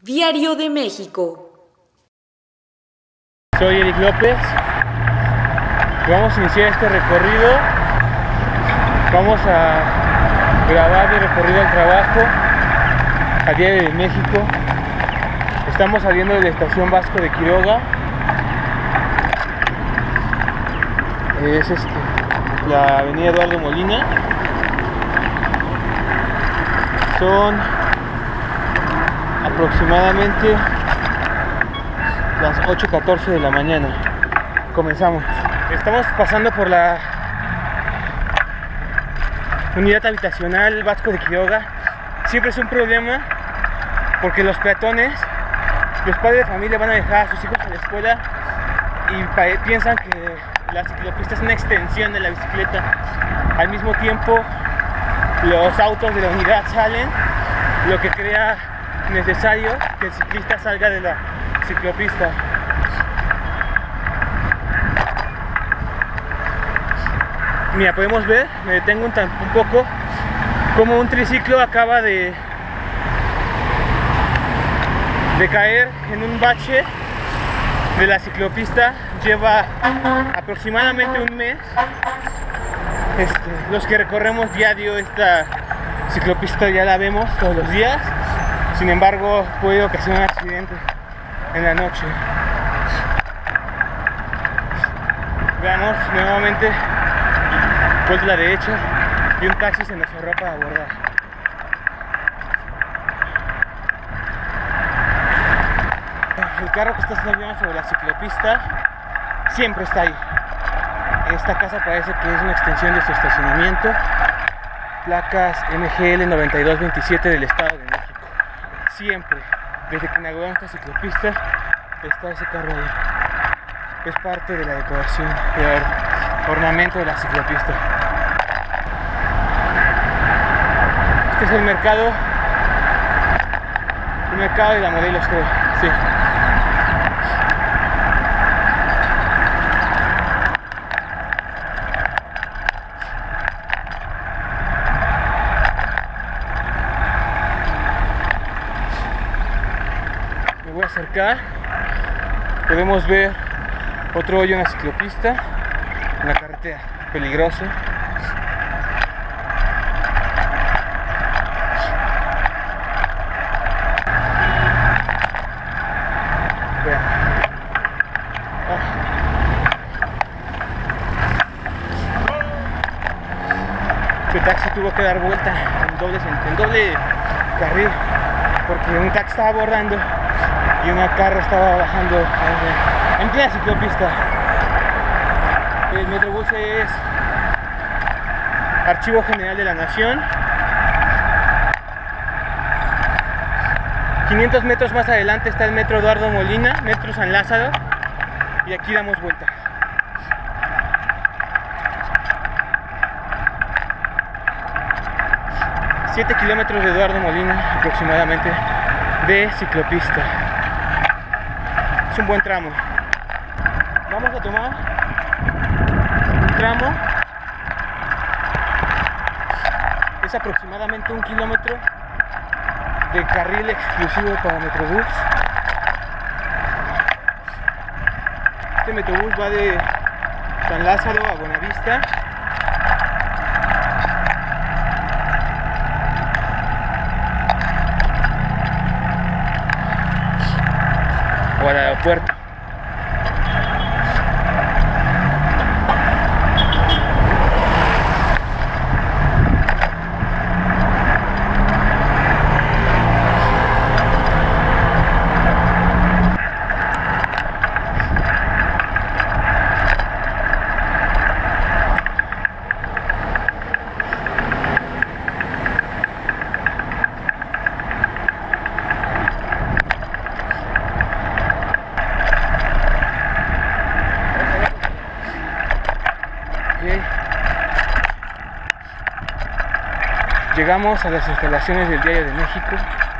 Diario de México. Soy Eric López. Vamos a iniciar este recorrido. Vamos a grabar el recorrido al trabajo a Diario de México. Estamos saliendo de la estación Vasco de Quiroga. Es la avenida Eduardo Molina. Son aproximadamente las 8:14 de la mañana. Comenzamos. Estamos pasando por la unidad habitacional Vasco de Quiroga. Siempre es un problema porque los peatones, los padres de familia van a dejar a sus hijos a la escuela y piensan que la ciclopista es una extensión de la bicicleta. Al mismo tiempo, los autos de la unidad salen, lo que crea necesario que el ciclista salga de la ciclopista. Mira, podemos ver, me detengo un poco, como un triciclo acaba de caer en un bache de la ciclopista. Lleva aproximadamente un mes. Los que recorremos diario esta ciclopista ya la vemos todos los días. Sin embargo, puede ocasionar accidentes en la noche. Veamos nuevamente, vuelta a la derecha y un taxi se nos cerró para abordar. El carro que está saliendo sobre la ciclopista siempre está ahí. Esta casa parece que es una extensión de su estacionamiento. Placas MGL 9227 del Estado de México. Siempre, desde que inauguraron esta ciclopista, está ese carro ahí. Es parte de la decoración, del ornamento de la ciclopista. Este es el mercado de la Morelos, creo. Sí. Voy a acercar. Podemos ver otro hoyo en la ciclopista, en la carretera, peligroso. Vean. Este taxi tuvo que dar vuelta en doble carril porque un taxi estaba abordando y una carro estaba bajando en plena ciclopista. El Metrobús es Archivo General de la Nación. 500 metros más adelante está el Metro Eduardo Molina, Metro San Lázaro, y aquí damos vuelta. $7 kilómetros de Eduardo Molina aproximadamente de ciclopista. Es un buen tramo. Vamos a tomar un tramo. Es aproximadamente 1 kilómetro de carril exclusivo para Metrobús. Este Metrobús va de San Lázaro a Buenavista. O al aeropuerto. Llegamos a las instalaciones del Diario de México.